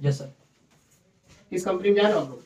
Yes sir. किस company में जा रहे हो आप लोग?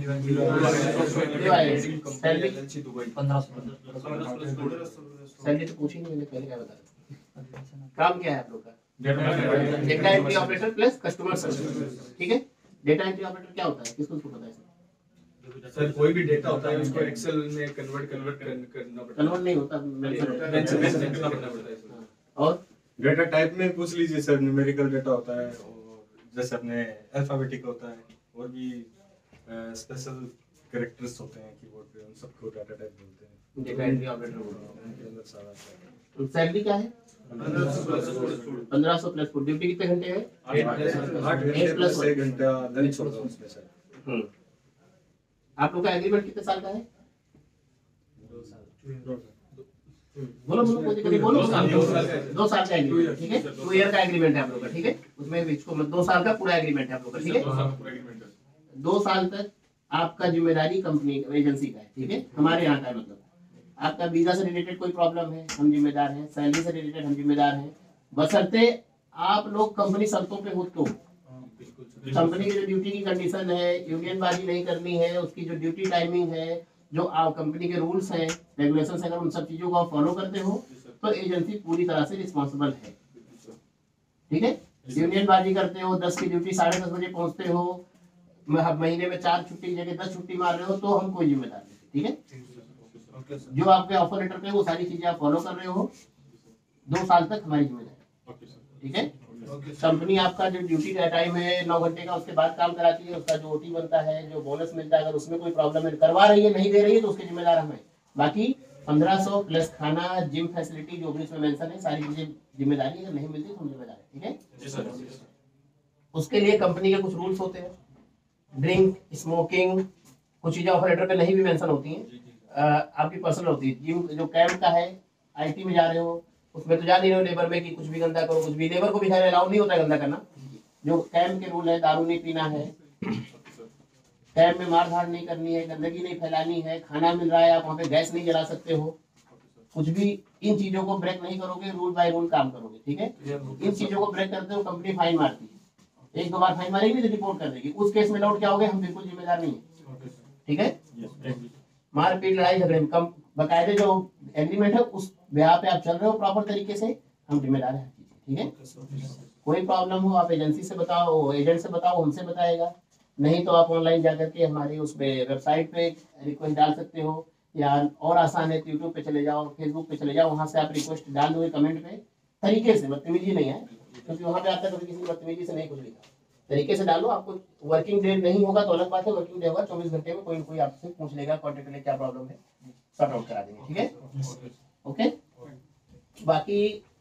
सैलरी तो पूछी नहीं मैंने, पहले क्या बता रहा? काम क्या है आप लोग का? Data entry operator plus customer service, ठीक है। डेटा एंट्री ऑपरेटर क्या होता है, किसको पता है सर? कोई भी डेटा होता है उसको एक्सेल में कन्वर्ट करना पड़ता है। कन्वर्ट नहीं होता, मेंशन करना पड़ता है। और डेटा टाइप में पूछ लीजिए सर, न्यूमेरिकल डेटा होता है और जैसे अपने अल्फाबेटिक होता है, और भी स्पेशल कैरेक्टर्स होते हैं कीबोर्ड पे, उन सबको डाटा टाइप बोलते हैं। डेटा एंट्री ऑपरेटर बोलते हैं। उनके अंदर सारा तो सैलरी क्या है? 1500 प्लस फुल। ड्यूटी कितने घंटे है? 8 घंटे प्लस 1 घंटा लंच होगा उसमें सर। आप लोग का एग्रीमेंट कितने साल का है? 2 साल। बोलो बोलो, कोई दिक्कत नहीं, बोलो। 2 साल का एग्रीमेंट, ठीक है। 2 ईयर का एग्रीमेंट है आप लोग का, ठीक है। उसमें इसको 2 साल का पूरा एग्रीमेंट है आप लोग का, ठीक है। 2 साल तक आपका जिम्मेदारी कंपनी एजेंसी का है, ठीक है। हमारे यहाँ का है, मतलब आपका वीजा से रिलेटेड कोई प्रॉब्लम है हम जिम्मेदार हैं, सैलरी से रिलेटेड हम जिम्मेदार हैं, बशर्ते आप लोग कंपनी शर्तों पे हो तो। कंपनी की जो ड्यूटी की कंडीशन है, यूनियन बाजी नहीं करनी है, उसकी जो ड्यूटी टाइमिंग है, जो कंपनी के रूल्स हैं रेगुलेशंस, अगर उन सब चीजों को आप फॉलो करते हो तो एजेंसी पूरी तरह से रिस्पॉन्सिबल है, ठीक है। यूनियन बाजी करते हो, 10 की ड्यूटी 10:30 बजे पहुंचते हो, महीने में 4 छुट्टी की जगह 10 छुट्टी मार रहे हो, तो हम कोई जिम्मेदार नहीं, ठीक है। जो आपके ऑफर लेटर पे वो सारी चीजें आप फॉलो कर रहे हो, 2 साल तक हमारी जिम्मेदारी, ठीक है। कंपनी आपका जो ड्यूटी का टाइम है 9 घंटे का, उसके बाद काम कराती है, उसका जो ओटी बनता है, जो बोनस मिलता है, अगर उसमें कोई प्रॉब्लम है, करवा रही है नहीं दे रही है, तो उसके जिम्मेदार हम हैं। बाकी 1500 प्लस खाना, जिम फैसिलिटी जो भी इसमें मेंशन है, सारी चीजें जिम्मेदारी, अगर नहीं मिलती तो हम जिम्मेदार है, ठीक है। उसके लिए कंपनी के कुछ रूल्स होते हैं, ड्रिंक, स्मोकिंग, कुछ चीजें ऑफर लेटर पे नहीं भी मेंशन होती हैं, आपकी पर्सनल होती है। जिम जो कैंप का है, आईटी में जा रहे हो, उसमें तो जा नहीं रहे हो लेबर में कि कुछ भी गंदा करो, कुछ भी लेबर को भी खैर अलाउ नहीं होता है गंदा करना। जो कैंप के रूल है, दारू नहीं पीना है, कैंप में मारधाड़ नहीं करनी है, गंदगी नहीं फैलानी है, खाना मिल रहा है आप वहाँ पे गैस नहीं जला सकते हो, कुछ भी इन चीजों को ब्रेक नहीं करोगे, रूल बाय रूल काम करोगे, ठीक है। इन चीजों को ब्रेक करते हो कंपनी फाइन मारती है, 1-2 बार फाइन मारेगी तो रिपोर्ट कर देगी, उस केस में लौट क्या होगे, हम बिल्कुल जिम्मेदार नहीं है, ठीक है। मारपीट, लड़ाई झगड़े में कम, बकायदे जो एग्रीमेंट है उस ब्याह पे आप चल रहे हो प्रॉपर तरीके से, हम जिम्मेदार हैं, ठीक है। कोई प्रॉब्लम हो आप एजेंसी से बताओ, एजेंट से बताओ, हमसे बताएगा, नहीं तो आप ऑनलाइन जाकर के हमारी उस पे वेबसाइट पे रिक्वेस्ट डाल सकते हो, या और आसान है यूट्यूब पे चले जाओ, फेसबुक पे चले जाओ, वहाँ से आप रिक्वेस्ट डाल दोगे कमेंट पे, तरीके से, बदतमीजी नहीं है, क्योंकि वहाँ पे आता है कभी किसी बदतमीजी से नहीं कुछ लिखा, तरीके से डालो। आपको वर्किंग डे नहीं होगा तो अलग बात है, वर्किंग डे होगा 24 घंटे में कोई ना कोई आपसे पूछ लेगा, कॉन्टेक्ट करके क्या प्रॉब्लम है, सॉर्ट आउट करा देंगे, ठीक है। ओके, बाकी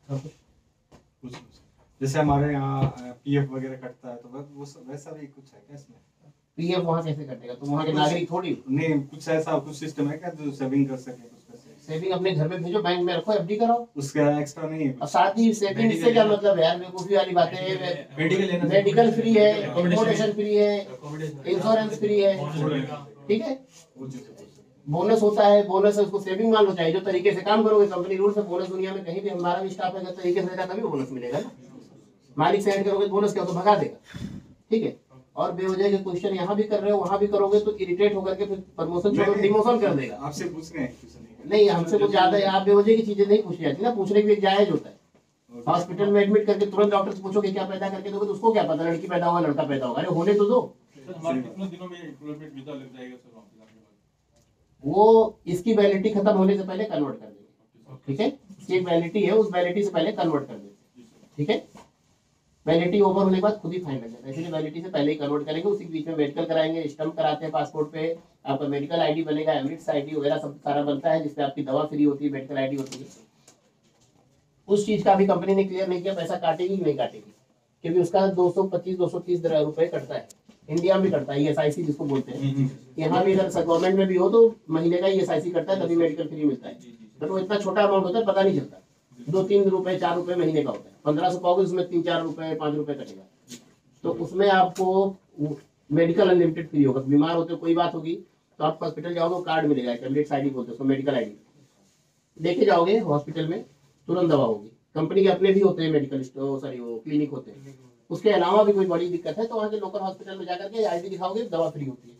जैसे हमारे यहाँ पीएफ वगैरह कटता है, तो वो वैसा भी कुछ है क्या इसमें? पीएफ वहाँ कैसे कटेगा, तुम वहाँ के नागरिक थोड़ी हो। नहीं, कुछ ऐसा कुछ सिस्टम है क्या जो सेविंग कर सके कुछ पैसे? सेविंग अपने घर में भेजो, बैंक में रखो, एफडी कराओ, उसका एक्स्ट्रा नहीं है? और साथ ही सेविंग से क्या मतलब है यार, बेवकूफी वाली बातें हैं। मेडिकल फ्री है, अकोमोडेशन फ्री है, इंश्योरेंस फ्री है, ठीक है। बोनस होता है, बोनस है उसको सेविंग मान लो, चाहिए जो तरीके से काम करोगे, कंपनी रूल से बोनस दुनिया में कहीं भी हमारा भी स्टाफ है तरीके से देगा तभी बोनस मिलेगा ना। मालिक से ऐड करोगे बोनस क्या, तो भगा देगा, ठीक है। और बेवजह के क्वेश्चन यहाँ भी कर रहे हो वहाँ भी करोगे तो इरिटेट होकर के फिर प्रमोशन छोड़ो, डिमोशन कर देगा। आपसे पूछ रहे हैं, नहीं, हमसे कुछ ज्यादा है, आप बेवजह की चीजें नहीं पूछी जाती ना, पूछने के लिए जायज होता है। हॉस्पिटल में एडमिट करके तुरंत डॉक्टर से पूछोगे क्या पैदा करके दोगे, तो उसको क्या पता लड़की पैदा होगा लड़का पैदा होगा, अरे होने तो दो। कितने दिनों में एम्प्लॉयमेंट वीजा लग जाएगा सर? वो इसकी वैलिडिटी खत्म होने से पहले कन्वर्ट कर देंगे, ठीक है। इसकी एक वैलिडिटी है, उस वैलिडिटी से पहले कन्वर्ट कर देंगे, ठीक है। वैलिडिटी ओवर होने के बाद खुद ही फाइन लग जाता है, इसलिए वैलिडिटी से पहले ही कन्वर्ट करेंगे। उसी के बीच में मेडिकल कराएंगे, स्टम्प कराते हैं पासपोर्ट पे, आपका मेडिकल आईडी बनेगा, एमिट्स आईडी वगैरह सब सारा बनता है, जिससे आपकी दवा फ्री होती है, मेडिकल आईडी होती है। उस चीज का भी कंपनी ने क्लियर नहीं किया, पैसा काटेगी कि नहीं काटेगी, क्योंकि उसका 225-230 रुपए कटता है, इंडिया में कटता है, ESIC जिसको बोलते हैं। यहाँ भी अगर गवर्नमेंट में भी हो तो महीने का ESIC कटता है, तभी मेडिकल फ्री मिलता है, बट वो इतना छोटा अमाउंट होता है पता नहीं चलता, 2-3 रुपए 4 रुपए महीने का होता है। 1500 पाओगे उसमें 3-4 रुपए 5 रुपए कटेगा, तो उसमें आपको मेडिकल अनलिमिटेड फ्री होगा। बीमार होते हो कोई बात होगी तो आप हॉस्पिटल जाओगे, कार्ड मिलेगा, एमिट्स आईडी बोलते हैं उसको, मेडिकल आईडी लेके जाओगे हॉस्पिटल में, तुरंत दवा होगी। कंपनी के अपने भी होते हैं मेडिकल स्टोर, सॉरी वो क्लिनिक होते हैं, उसके अलावा भी कोई बड़ी दिक्कत है तो वहाँ के लोकल हॉस्पिटल में जाकर के आईडी दिखाओगे दवा फ्री होती है।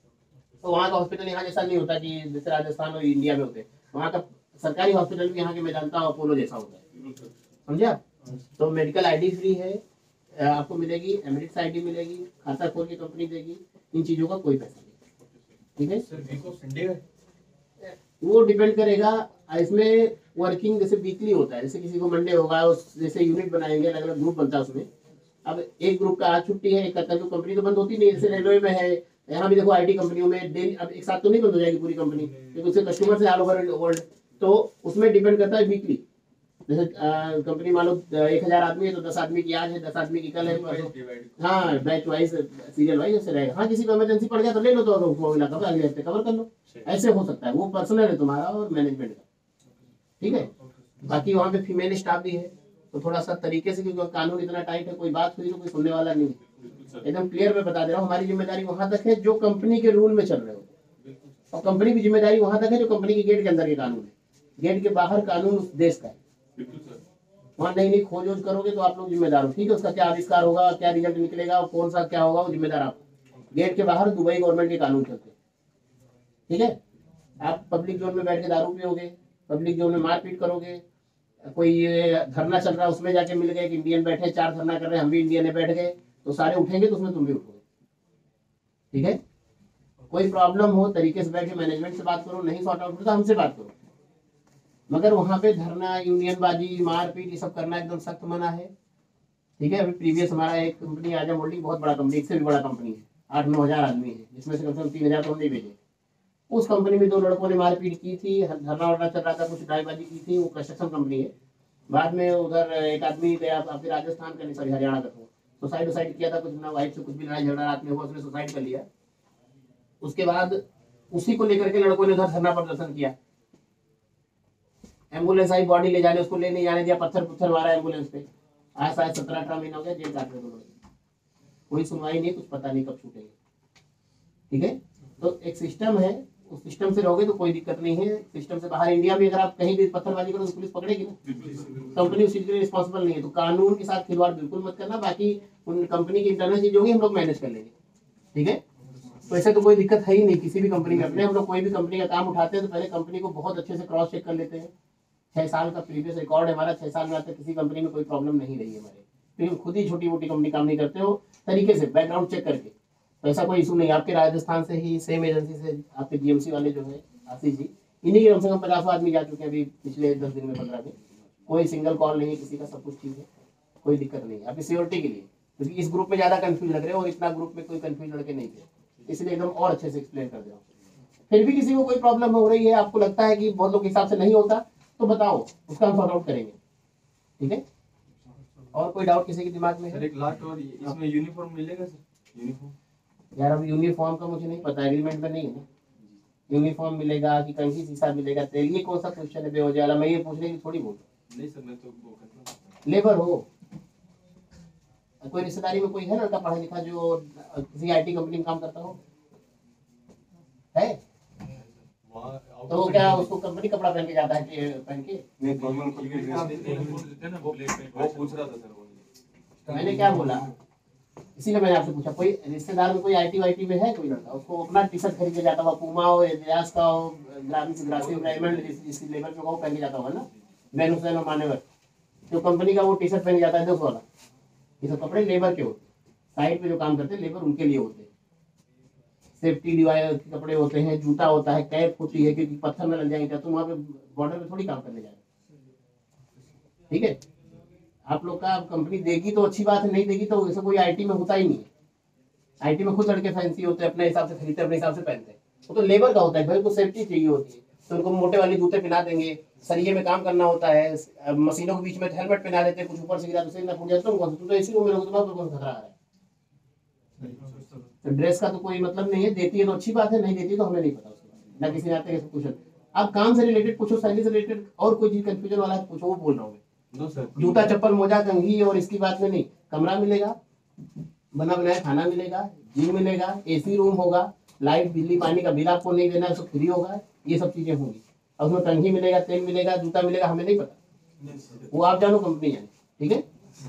तो वहाँ का हॉस्पिटल यहाँ जैसा नहीं होता कि जैसे राजस्थान और इंडिया में होते हैं, वहाँ का सरकारी हॉस्पिटल भी यहाँ के मैं जानता हूँ अपोलो जैसा होता है, समझे आप। तो मेडिकल आईडी फ्री है आपको मिलेगी, एमिरेट्स आईडी मिलेगी, खाता खोल के कंपनी देगी, इन चीजों का कोई पैसा नहीं, ठीक है। वो डिपेंड करेगा इसमें वर्किंग, जैसे वीकली होता है, जैसे किसी को मंडे होगा, जैसे यूनिट बनाएंगे, अलग अलग ग्रुप बनता है उसमें। अब एक ग्रुप का आज छुट्टी है, एक का कल, कंपनी तो बंद होती नहीं, जैसे रेलवे में है, यहाँ भी देखो आईटी कंपनियों में डेली, अब एक साथ तो नहीं बंद हो जाएगी पूरी कंपनी, क्योंकि उसके कस्टमर से ऑल ओवर वर्ल्ड, तो उसमें डिपेंड करता है वीकली। जैसे कंपनी मान लो 1000 आदमी है तो 10 आदमी की आज है, 10 आदमी की कल है, हाँ बैच वाइज सीरियल वाइज ऐसे रहेगा। हाँ किसी को इमरजेंसी पड़ गया तो ले लो, तो वो मिला कवर अगले हफ्ते कवर कर लो, ऐसे हो सकता है। वो पर्सनल है तुम्हारा और मैनेजमेंट का, ठीक है। बाकी वहाँ पे फीमेल स्टाफ भी है, तो थोड़ा सा तरीके से, क्योंकि कानून इतना टाइट है, कोई बात हुई तो कोई सुनने वाला नहीं है। एकदम क्लियर मैं बता दे रहा हूँ, हमारी जिम्मेदारी वहां तक है जो कंपनी के रूल में चल रहे हो, और कंपनी की जिम्मेदारी वहां तक है जो कंपनी के गेट के अंदर के कानून है। गेट के बाहर कानून उस देश का है, वहाँ नई नई खोज वोज करोगे तो आप लोग जिम्मेदार हो, ठीक है। उसका क्या आविष्कार होगा, क्या रिजल्ट निकलेगा, कौन सा क्या होगा, वो जिम्मेदार आप। गेट के बाहर दुबई गवर्नमेंट के कानून चलते, ठीक है। आप पब्लिक जोन में बैठ के दारू पियोगे, पब्लिक जोन में मारपीट करोगे, कोई धरना चल रहा है उसमें जाके मिल गए कि इंडियन बैठे 4 धरना कर रहे हैं, हम भी इंडियन में बैठ गए, तो सारे उठेंगे तो उसमें तुम भी उठोगे, ठीक है। कोई प्रॉब्लम हो तरीके से बैठ के मैनेजमेंट से बात करो, नहीं सॉर्ट आउट होता हमसे बात करो, मगर वहां पे धरना, यूनियनबाजी, मारपीट, ये सब करना एकदम सख्त मना है, ठीक है। अभी प्रीवियस हमारा एक कंपनी आजम होल्डिंग, बहुत बड़ा कंपनी, इससे भी बड़ा कंपनी है, 8-9 हजार आदमी है, जिसमें से कम से कम 3000 तो हमने भेजे। उस कंपनी में 2 लड़कों ने मारपीट की थी, धरना वरना चल रहा था, कुछ ड्राइवबाजी की थी, वो कंस्ट्रक्शन कंपनी है। बाद में उधर एक आदमी गया, आपके राजस्थान का नहीं सॉरी हरियाणा का, सुसाइड किया था, कुछ ना वाइफ से कुछ भी लड़ाई झगड़ा रात में हुआ, उसने सुसाइड कर लिया। उसके बाद उसी को लेकर के लड़कों ने उधर धरना प्रदर्शन किया, एम्बुलेंस आई बॉडी ले जाने, उसको ले नहीं जाने दिया, पत्थर मारा एम्बुलेंस पे। आज शायद 17-18 महीना हो गया जेल काट रहे, कोई सुनवाई नहीं, कुछ पता नहीं कब छूटेंगे, ठीक है। तो एक सिस्टम है, उस सिस्टम से रहोगे तो कोई दिक्कत नहीं है। सिस्टम से बाहर इंडिया में अगर आप कहीं भी पत्थरबाजी करो तो पुलिस पकड़ेगी ना, कंपनी उस चीज के लिए रिस्पॉन्सिबल नहीं है। तो कानून के साथ खिलवाड़ बिल्कुल मत करना, बाकी उन कंपनी की इंटरनल चीज होगी हम लोग मैनेज कर लेंगे, ठीक है। तो ऐसे तो कोई दिक्कत है ही नहीं किसी भी कंपनी में। अपने हम लोग कोई भी कंपनी का काम उठाते हैं तो पहले कंपनी को बहुत अच्छे से क्रॉस चेक कर लेते हैं। 6 साल का प्रीवियस रिकॉर्ड है हमारा, 6 साल में आज तक किसी कंपनी में कोई प्रॉब्लम नहीं रही है हमारे, क्योंकि खुद ही छोटी मोटी कंपनी काम नहीं करते हो, तरीके से बैकग्राउंड चेक करके, तो ऐसा कोई इशू नहीं। आपके राजस्थान से ही सेम एजेंसी से आपके जीएमसी वाले जो है आशीष जी, इन्हीं के कम से कम 50 आदमी जा चुके हैं अभी पिछले 10 दिन में, 15 दिन। कोई सिंगल कॉल नहीं है किसी का, सब कुछ ठीक है, कोई दिक्कत नहीं है। आपकी सिक्योरिटी के लिए, क्योंकि इस ग्रुप में ज्यादा कंफ्यूज लग रहे हो और इतना ग्रुप में कोई कंफ्यूज लड़के नहीं थे, इसलिए एकदम और अच्छे से एक्सप्लेन कर दे रहा हूँ। फिर भी किसी को कोई प्रॉब्लम हो रही है, आपको लगता है कि बहुत लोग के हिसाब से नहीं होता, तो बताओ, उसका हम सॉर्ट आउट करेंगे, ठीक है। और कोई डाउट किसी के दिमाग में है? सर एक लास्ट और, इसमें यूनिफॉर्म मिलेगा सर? यूनिफॉर्म यार अब यूनिफॉर्म का मुझे नहीं पता, एग्रीमेंट में नहीं है ना, यूनिफॉर्म मिलेगा कि कंघी शीशा मिलेगा, तेल, ये कौन सा क्वेश्चन है बेवजह वाला, मैं ये पूछने की थोड़ी बोल। नहीं सर, मैं तो वो करता लेबर हो, कोई रिश्तेदारी में कोई है लड़का पढ़ा लिखा जो किसी आईटी कंपनी में काम करता हो, है? तो क्या उसको कंपनी कपड़ा पहन के जाता है कि पहन के? नहीं फॉर्मल खुद की ड्रेस वो पूछ रहा था सर वो। मैंने क्या बोला, इसीलिए मैंने आपसे पूछा, कोई रिश्तेदार में कोई आईटी वाईटी में है कोई लड़का, उसको अपना टी शर्ट खरीद के जाता हुआ, पूमा हो, एडिडास का हो, जिस लेबर पे वो पहन के जाता होगा ना, वेनुस वेनो मानेवर, जो कंपनी का वो टी शर्ट पहन के जाता है 200 वाला, ये सब कपड़े लेबर के होते हैं, साइड पे जो काम करते हैं लेबर उनके लिए होते हैं। सेफ्टी डिवाइस के कपड़े होते हैं, जूता होता है, कैप होती है, क्योंकि पत्थर में लग जाएंगे तो वहाँ पे बॉर्डर पे थोड़ी काम करने जाएंगे, ठीक है। आप लोग का कंपनी देगी तो अच्छी बात है, नहीं देगी तो ऐसा कोई आईटी में होता ही नहीं है। आईटी में खुद लड़के फैंसी होते हैं, अपने हिसाब से खरीदते, अपने हिसाब से पहनते हैं, वो तो लेबर का होता है, भाई को सेफ्टी चाहिए होती है, तो उनको मोटे वाले जूते पहना देंगे, सरिये में काम करना होता है, मशीनों के बीच में हेलमेट पहना देते हैं, कुछ ऊपर से गिरा तो सिर ना फूट जाए, तो इसी रूम में रहोगे तो कौन खतरा आ रहा है। तो ड्रेस का तो कोई मतलब नहीं है, देती है तो अच्छी बात है, नहीं देती तो हमें नहीं पता उसके बारे में, ना किसी ने आते कैसे पूछो। आप काम से रिलेटेड पूछो, सैलरी से रिलेटेड, और कोई चीज कंफ्यूजन वाला पूछो, वो बोल रहा हूँ मैं। जूता चप्पल मोजा कंघी और इसकी बात में नहीं, कमरा मिलेगा, बना बनाया खाना मिलेगा, जिम मिलेगा, एसी रूम होगा, लाइट बिजली पानी का बिल आपको नहीं देना, सब फ्री होगा, ये सब चीजें होंगी। और उसमें कंघी मिलेगा, तेल मिलेगा, जूता मिलेगा, हमें नहीं पता, वो आप जानो, कंपनी जाने, ठीक है।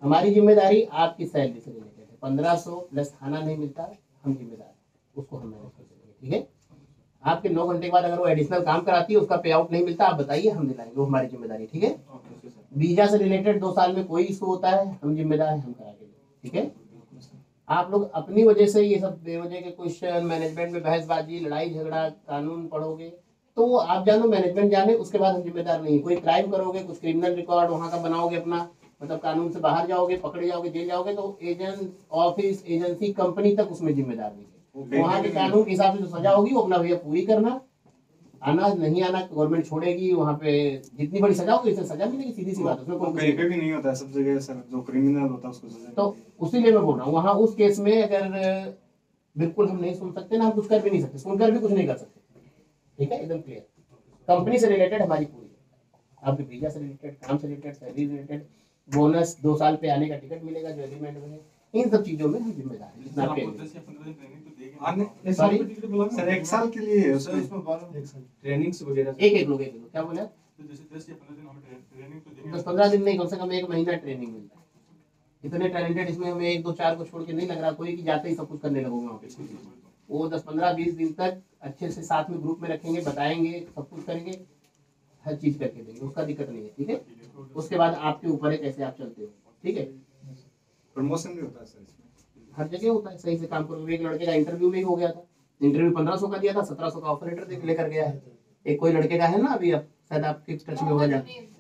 हमारी जिम्मेदारी आपकी सैलरी से रिलेटेड है, 1500 प्लस खाना नहीं मिलता, हम जिम्मेदार हैं, उसको हम मैनेज कर देंगे, ठीक है। आपके 9 घंटे के बाद अगर वो एडिशनल काम कराती है, उसका पे आउट नहीं मिलता, आप बताइए, हम दिलाएंगे, वो हमारी जिम्मेदारी, ठीक है। वीजा से रिलेटेड 2 साल में कोई इशू होता है, हम जिम्मेदार हैं, हम करा के देंगे, ठीक है। आप लोग अपनी वजह से ये सब बेवजह के क्वेश्चन, मैनेजमेंट में बहसबाजी, लड़ाई झगड़ा, कानून पढ़ोगे तो वो आप जानो, मैनेजमेंट जाने, उसके बाद हम जिम्मेदार नहीं। कोई क्राइम करोगे, कुछ क्रिमिनल रिकॉर्ड वहाँ का बनाओगे अपना, मतलब कानून से बाहर जाओगे, पकड़े जाओगे, जेल जाओगे, तो एजेंट ऑफिस, एजेंसी, कंपनी तक उसमें जिम्मेदार नहीं है। वहाँ के कानून के हिसाब से जो सजा होगी वो अपना भैया पूरी करना, आना नहीं आना गवर्नमेंट छोड़ेगी, वहाँ पे जितनी बड़ी सजा होगी इससे सजा मिलेगी, सीधी सी बात है, उसमें कोई कहीं पे भी नहीं होता है, सब जगह सर जो क्रिमिनल होता है उसको सजा। तो उसीलिए मैं बोल रहा हूँ, वहाँ उस केस में अगर बिल्कुल हम नहीं सुन सकते ना, हम कुछ कर भी नहीं सकते, सुनकर भी कुछ नहीं कर सकते, ठीक है, एकदम क्लियर। कंपनी से रिलेटेड हमारी पूरी है, आपके वीजा से रिलेटेड, काम से रिलेटेड, सैलरी रिलेटेड, बोनस 2 साल पे आने का टिकट मिलेगा जो एग्रीमेंट में है, इन सब चीजों में हम जिम्मेदार हैं। जितना आपको पे 10 या 15 दिन ट्रेनिंग तो देंगे। आने सॉरी सर 1 साल के लिए है उसमें ट्रेनिंग्स वगैरह एक लोग क्या बोला, तो जैसे 10 या 15 दिन हमें ट्रेनिंग तो देंगे। 10-15 दिन नहीं, कम से कम 1 महीना ट्रेनिंग मिलता है। इतने टैलेंटेड इसमें हमें 1-2-4 को छोड़ के नहीं लग रहा कोई कि जाते ही सब कुछ करने लगोगे वहाँ पे। वो 10-15-20 दिन तक अच्छे से साथ में ग्रुप में रखेंगे, बताएंगे, सब कुछ करेंगे, हर चीज करके देंगे, उसका दिक्कत नहीं है, ठीक है। उसके बाद आपके ऊपर है कैसे आप चलते हो, ठीक है। प्रमोशन भी होता है सर इसमें, हर जगह होता है, सही से काम करोगे। एक लड़के का इंटरव्यू में ही हो गया था, इंटरव्यू 1500 का दिया था, 1700 का ऑफर लेटर लेकर गया है। एक कोई लड़के का है ना, अभी अब शायद आपके टच में होगा,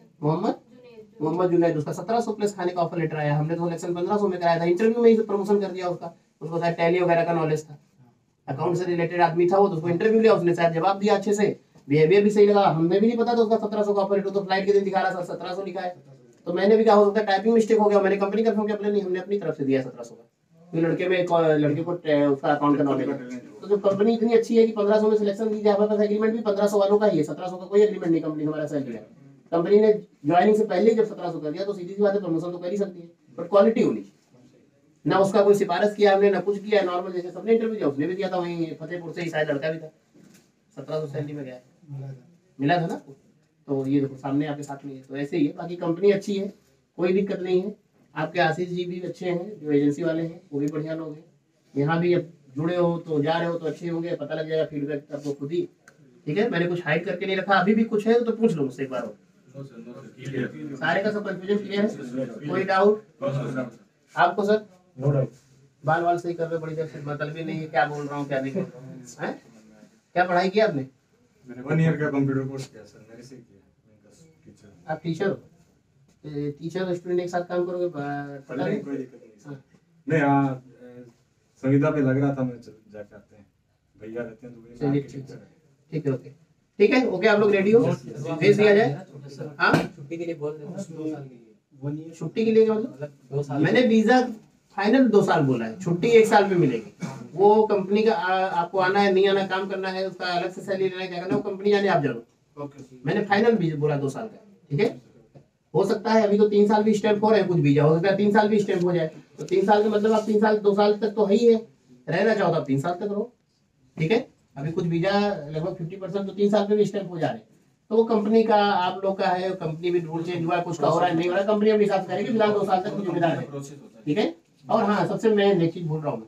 मोहम्मद जुनैद, उसका 1700 प्लस खाने का ऑफर लेटर आया। हमने तो सिलेक्शन 1500 में कराया था, इंटरव्यू में ही प्रमोशन कर दिया उसका। उसको शायद टैली वगैरह का नॉलेज था, अकाउंट से रिलेटेड आदमी था वो, तो उसको इंटरव्यू लिया, उसने शायद जवाब दिया अच्छे से, बिहेवियर भी सही लगा। हमें भी नहीं पता था उसका 1700 का ऑफर लेटर, तो फ्लाइट के दिन दिखा रहा सर 1700 लिखा है। तो मैंने भी कहा हो सकता है टाइपिंग मिस्टेक हो गया, मैंने कंपनी कंफर्म किया, नहीं हमने अपनी तरफ से दिया 1700 का। तो लड़के में लड़के को उसका अकाउंट का नॉलेज है। तो जो कंपनी इतनी अच्छी है कि 1500 में सिलेक्शन दी जाए, हमारे पास एग्रीमेंट भी 1500 वालों का ही है, 1700 का कोई एग्रीमेंट नहीं कंपनी हमारा साइन किया। कंपनी ने ज्वाइनिंग से पहले जब 1700 कर दिया, तो सीधी सी बात है प्रमोशन तो कर ही सकती है, बट क्वालिटी होनी चाहिए ना। उसका कोई सिफारिश किया हमने ना कुछ किया, नॉर्मल जैसे सबने इंटरव्यू दिया, उसने भी दिया था, वहीं फतेहपुर से ही शायद लड़का भी था, 1700 सैलरी में गया, मिला था ना। तो ये देखो सामने आपके साथ में है, तो ऐसे ही है। बाकी कंपनी अच्छी है, कोई दिक्कत नहीं है। आपके आशीष जी भी अच्छे हैं, जो एजेंसी वाले हैं वो भी बढ़िया लोग हैं। यहाँ भी अब जुड़े हो तो जा रहे हो तो अच्छे होंगे, पता लग जाएगा फीडबैक आपको खुद ही, ठीक है। मैंने कुछ हाइड करके नहीं रखा, अभी भी कुछ है तो पूछ लो मुझसे एक बार। सारे का सब कंफ्यूजन क्लियर है, कोई डाउट आपको सर? No doubt. बाल वाल सही कर रहे, बड़ी देर से मतलब ही नहीं है क्या बोल रहा हूँ क्या नहीं बोल रहा हूँ। क्या पढ़ाई किया आपने? मैंने 1 ईयर का कंप्यूटर कोर्स किया सर, मेरे से किया टीचर। आप टीचर हो? टीचर और स्टूडेंट एक साथ काम करोगे, पता नहीं कोई दिक्कत नहीं सर। नहीं हाँ, संविदा पे लग रहा था, मैं जाके आते हैं, भैया रहते हैं दुबई में, ठीक है ओके, ठीक है ओके। आप लोग रेडी हो, भेज दिया जाए। हाँ छुट्टी के लिए बोल रहे हैं, छुट्टी के लिए मतलब 2 साल, मैंने वीजा फाइनल 2 साल बोला है, छुट्टी 1 साल में मिलेगी। वो कंपनी का आपको आना है नहीं आना, काम करना है, उसका अलग से सैलरी लेना है, क्या करना है वो कंपनी जाने, आप जानो। मैंने फाइनल वीजा बोला 2 साल का, ठीक है। हो सकता है अभी तो 3 साल भी स्टैंप हो रहे हैं, कुछ वीजा हो सकता है 3 साल भी स्टैंप हो जाए, तो 3 साल का मतलब आप 3 साल 2 साल तक तो है ही है, रहना चाहो तो आप 3 साल तक रहो, ठीक है। अभी कुछ वीजा लगभग 50% तो 3 साल पे भी स्टैंप हो जा रहे हैं, तो वो कंपनी का आप लोग का है, कंपनी भी रूल चेंज हुआ है, कुछ का हो रहा है नहीं हो रहा है, कंपनी अपने हिसाब से करेगी, फिलहाल 2 साल तक जिम्मेदार है, ठीक है। और हाँ सबसे मैं एक चीज भूल रहा हूँ,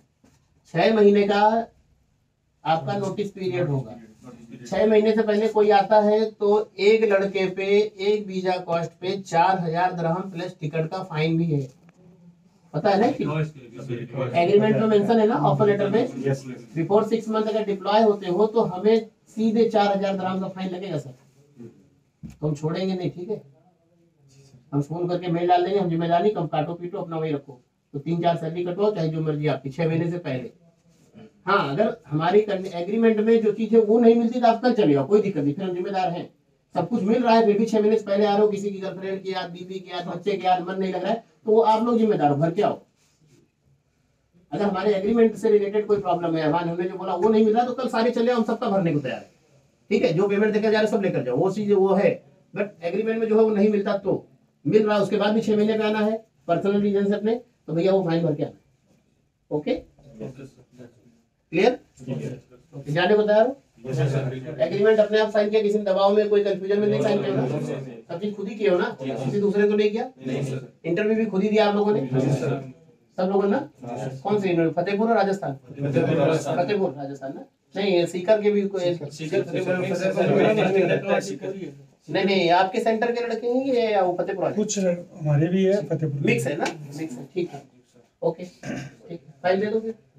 6 महीने का आपका नोटिस पीरियड होगा। 6 महीने से पहले कोई आता है तो एक लड़के पे एक वीजा कॉस्ट पे 4000 दिरहम प्लस टिकट का फाइन भी है, पता है ना? एग्रीमेंट में मेंशन है ना ऑफर लेटर में, बिफोर 6 मंथ अगर डिप्लॉय होते हो तो हमें सीधे 4000 दिरहम का फाइन लगेगा सर, तो हम छोड़ेंगे नहीं, ठीक है। हम फोन करके मेल डाल देंगे, हम जिम्मेदारी कम, काटो पीटो अपना वही रखो, तो 3-4 सैलरी कटवाओ चाहे जो मर्जी आपकी 6 महीने से पहले। हाँ अगर हमारी एग्रीमेंट में जो चीज है वो नहीं मिलती तो आप कल चले जाओ, कोई दिक्कत नहीं, फिर हम जिम्मेदार हैं। सब कुछ मिल रहा है फिर भी 6 महीने से पहले आ रहे हो, किसी की गर्लफ्रेंड की याद, बीवी की याद, बच्चे की याद, मन नहीं लग रहा है, तो वो आप लोग जिम्मेदार हो, भर के आओ। अगर हमारे एग्रीमेंट से रिलेटेड कोई प्रॉब्लम है, हमने जो बोला वो नहीं मिल रहा तो कल सारे चले, हम सबका भरने को तैयार है, ठीक है। जो पेमेंट देकर जा रहे सब लेकर जाओ, वो चीज वो है, बट एग्रीमेंट में जो है वो नहीं मिलता तो मिल रहा है, उसके बाद भी 6 महीने पे आना है पर्सनल रीजन से अपने, तो भैया वो फाइन भर के आना, ओके क्लियर? जाने को तैयार हो? एग्रीमेंट अपने आप साइन किया, किसी ने दबाव में कोई कंफ्यूजन में नहीं साइन किया ना, सब चीज खुद ही किए हो ना, किसी दूसरे को नहीं किया। इंटरव्यू भी खुद ही दिया आप लोगों ने, सब लोगों ने ना। कौन से इंटरव्यू, फतेहपुर और राजस्थान? फतेहपुर राजस्थान ना, नहीं सीकर के भी कोई नहीं नहीं आपके सेंटर के लड़के हैं ये या वो फतेहपुर वाले? कुछ हमारे भी है फतेहपुर, मिक्स है ना, मिक्स है, ठीक है, ओके ठीक, फाइल दे दो फिर।